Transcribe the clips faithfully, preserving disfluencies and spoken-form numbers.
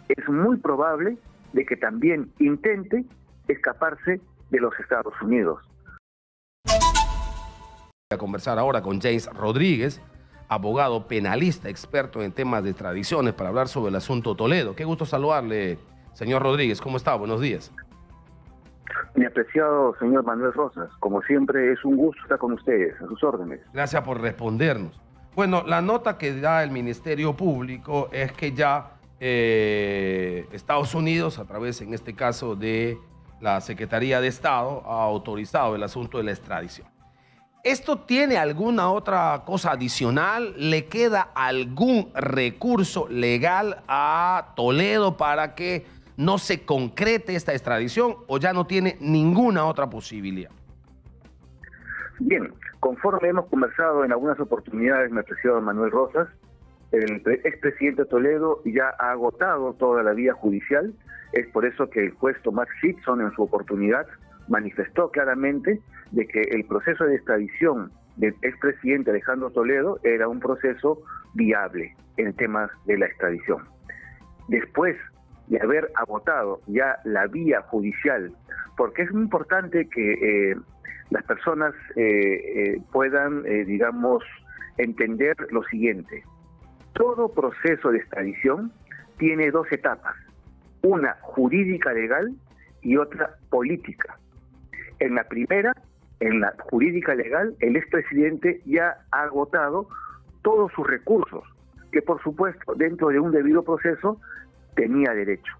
es muy probable de que también intente escaparse de los Estados Unidos. Voy a conversar ahora con James Rodríguez, abogado penalista, experto en temas de extradiciones, para hablar sobre el asunto Toledo. Qué gusto saludarle, señor Rodríguez. ¿Cómo está? Buenos días. Mi apreciado señor Manuel Rosas, como siempre es un gusto estar con ustedes, a sus órdenes. Gracias por respondernos. Bueno, la nota que da el Ministerio Público es que ya eh, Estados Unidos, a través en este caso de la Secretaría de Estado, ha autorizado el asunto de la extradición. ¿Esto tiene alguna otra cosa adicional? ¿Le queda algún recurso legal a Toledo para que no se concrete esta extradición o ya no tiene ninguna otra posibilidad? Bien, conforme hemos conversado en algunas oportunidades, mi apreciado Manuel Rosas, el expresidente Toledo ya ha agotado toda la vía judicial. Es por eso que el juez Tomás Hitson en su oportunidad manifestó claramente de que el proceso de extradición del expresidente Alejandro Toledo era un proceso viable en temas de la extradición. Después de haber agotado ya la vía judicial, porque es muy importante que eh, las personas eh, eh, puedan, eh, digamos, entender lo siguiente. Todo proceso de extradición tiene dos etapas, una jurídica legal y otra política. En la primera, en la jurídica legal, el expresidente ya ha agotado todos sus recursos, que por supuesto dentro de un debido proceso tenía derecho.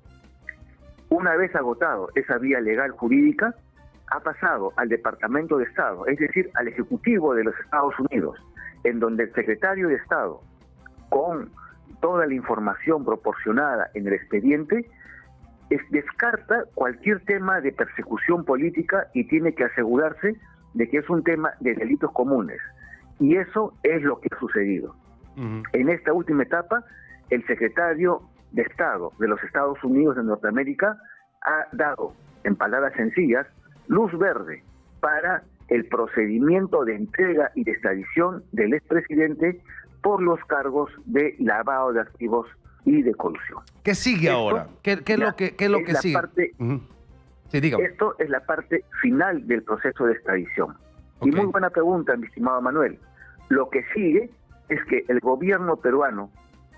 Una vez agotado esa vía legal jurídica, ha pasado al Departamento de Estado, es decir, al Ejecutivo de los Estados Unidos, en donde el secretario de Estado, con toda la información proporcionada en el expediente, es, descarta cualquier tema de persecución política y tiene que asegurarse de que es un tema de delitos comunes. Y eso es lo que ha sucedido. Uh-huh. En esta última etapa, el secretario de Estado de los Estados Unidos de Norteamérica ha dado, en palabras sencillas, luz verde para el procedimiento de entrega y de extradición del expresidente por los cargos de lavado de activos y de colusión. ¿Qué sigue esto ahora? ¿Qué, qué, es lo que, qué es lo es que sigue? Parte, uh-huh. Sí, dígame. Esto es la parte final del proceso de extradición. Okay. Y muy buena pregunta, mi estimado Manuel. Lo que sigue es que el gobierno peruano,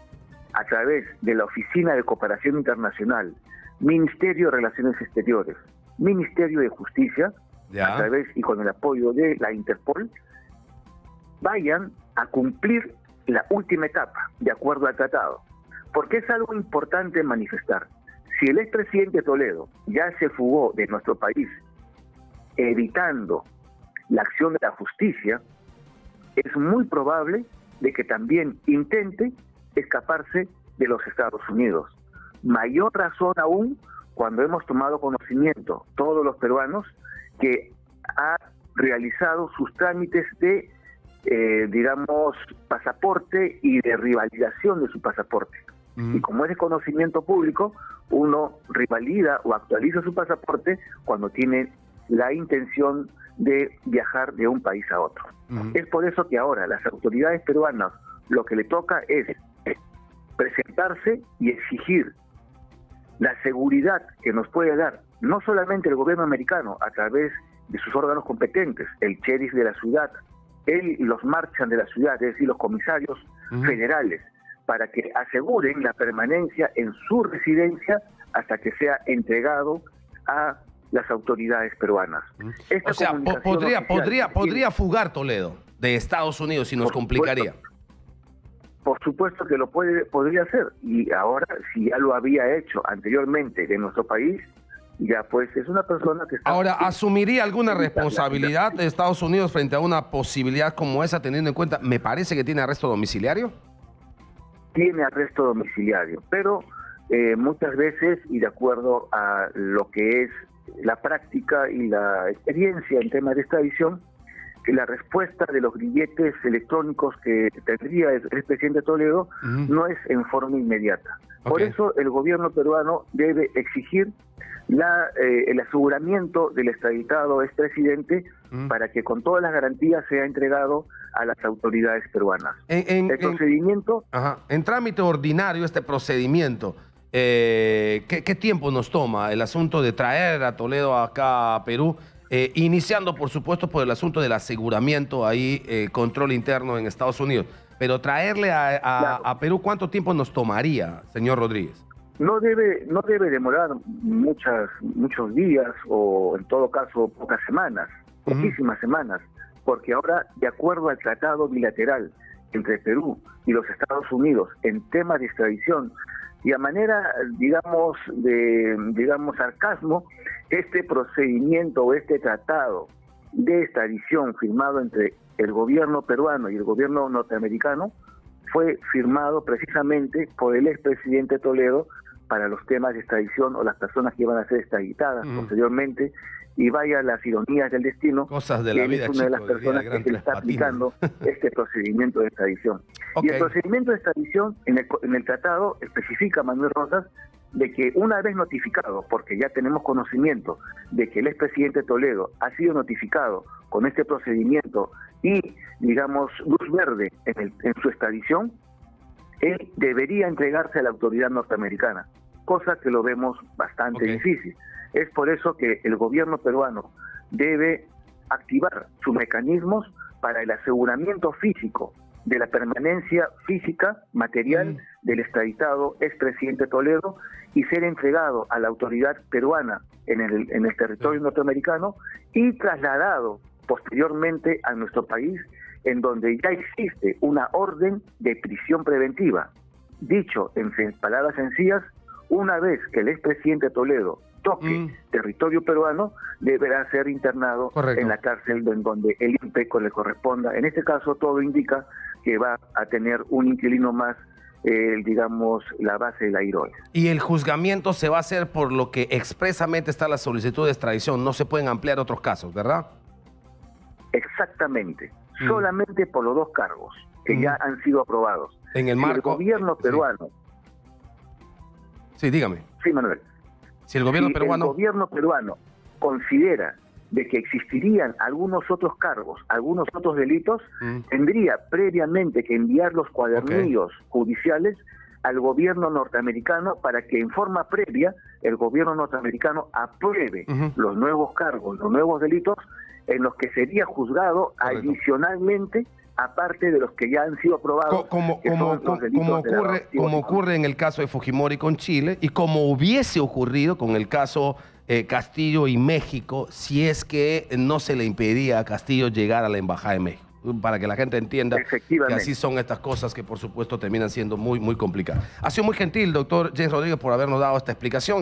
a través de la Oficina de Cooperación Internacional, Ministerio de Relaciones Exteriores, Ministerio de Justicia, ya. a través y con el apoyo de la Interpol, vayan a cumplir la última etapa, de acuerdo al tratado. Porque es algo importante manifestar. Si el expresidente Toledo ya se fugó de nuestro país, evitando la acción de la justicia, es muy probable de que también intente escaparse de los Estados Unidos. Mayor razón aún cuando hemos tomado conocimiento, todos los peruanos, que ha realizado sus trámites de, eh, digamos, pasaporte y de revalidación de su pasaporte. Mm. Y como es de conocimiento público, uno revalida o actualiza su pasaporte cuando tiene la intención de viajar de un país a otro. Mm. Es por eso que ahora las autoridades peruanas lo que le toca es presentarse y exigir la seguridad que nos puede dar no solamente el gobierno americano a través de sus órganos competentes, el sheriff de la ciudad, él y los marchan de la ciudad, es decir, los comisarios uh-huh. federales, para que aseguren la permanencia en su residencia hasta que sea entregado a las autoridades peruanas. Uh-huh. Esta o sea, po podría, podría, podría fugar Toledo de Estados Unidos si nos por complicaría. Supuesto, por supuesto que lo puede, podría hacer, y ahora, si ya lo había hecho anteriormente en nuestro país, ya pues es una persona que está... Ahora, ¿asumiría alguna responsabilidad de Estados Unidos frente a una posibilidad como esa, teniendo en cuenta, me parece que tiene arresto domiciliario? Tiene arresto domiciliario, pero eh, muchas veces, y de acuerdo a lo que es la práctica y la experiencia en temas de extradición, que la respuesta de los grilletes electrónicos que tendría el expresidente Toledo uh-huh. no es en forma inmediata. Okay. Por eso el gobierno peruano debe exigir la, eh, el aseguramiento del extraditado expresidente uh-huh. para que con todas las garantías sea entregado a las autoridades peruanas. En, en, el procedimiento... En, ajá, en trámite ordinario este procedimiento, Eh, ¿qué, ¿Qué tiempo nos toma el asunto de traer a Toledo acá a Perú? Eh, iniciando, por supuesto, por el asunto del aseguramiento, ahí, eh, control interno en Estados Unidos. Pero traerle a, a, Claro. a Perú, ¿cuánto tiempo nos tomaría, señor Rodríguez? No debe, no debe demorar muchas, muchos días o en todo caso pocas semanas, Ujú. poquísimas semanas, porque ahora, de acuerdo al tratado bilateral entre Perú y los Estados Unidos en temas de extradición, y a manera, digamos, de digamos sarcasmo, este procedimiento o este tratado de extradición firmado entre el gobierno peruano y el gobierno norteamericano fue firmado precisamente por el expresidente Toledo para los temas de extradición o las personas que iban a ser extraditadas Mm. posteriormente, y vaya las ironías del destino, Cosas de que la él vida, es una de las chico, diría personas el gran que se le está Tres Patines. aplicando este procedimiento de extradición. Ok. Y el procedimiento de extradición en el, en el tratado especifica, Manuel Rosas, de que una vez notificado, porque ya tenemos conocimiento de que el expresidente Toledo ha sido notificado con este procedimiento y, digamos, luz verde en, el, en su extradición, él debería entregarse a la autoridad norteamericana, cosa que lo vemos bastante Ok. difícil. Es por eso que el gobierno peruano debe activar sus mecanismos para el aseguramiento físico de la permanencia física, material, Mm. del extraditado expresidente Toledo y ser entregado a la autoridad peruana en el, en el territorio Sí. norteamericano y trasladado posteriormente a nuestro país, en donde ya existe una orden de prisión preventiva. Dicho en sen- palabras sencillas, una vez que el expresidente Toledo toque Mm. territorio peruano, deberá ser internado Correcto. en la cárcel en donde el INPECO le corresponda. En este caso, todo indica que va a tener un inquilino más, eh, digamos, la base de la I R O E. Y el juzgamiento se va a hacer por lo que expresamente está la solicitud de extradición. No se pueden ampliar otros casos, ¿verdad? Exactamente, Mm. solamente por los dos cargos que Mm. ya han sido aprobados. En el Si marco... el gobierno sí. peruano, Sí, dígame. sí, Manuel, Si el gobierno si peruano... el gobierno peruano considera de que existirían algunos otros cargos, algunos otros delitos, Mm. tendría previamente que enviar los cuadernillos judiciales al gobierno norteamericano para que en forma previa el gobierno norteamericano apruebe Ujú. los nuevos cargos, los nuevos delitos en los que sería juzgado Correcto. adicionalmente, aparte de los que ya han sido aprobados. Co- Como, que como, son los como, delitos como de lavado ocurre, activo como y- ocurre en el caso de Fujimori con Chile y como hubiese ocurrido con el caso eh, Castillo y México, si es que no se le impedía a Castillo llegar a la Embajada de México. Para que la gente entienda que Efectivamente. así son estas cosas que por supuesto terminan siendo muy, muy complicadas. Ha sido muy gentil, doctor James Rodríguez, por habernos dado esta explicación.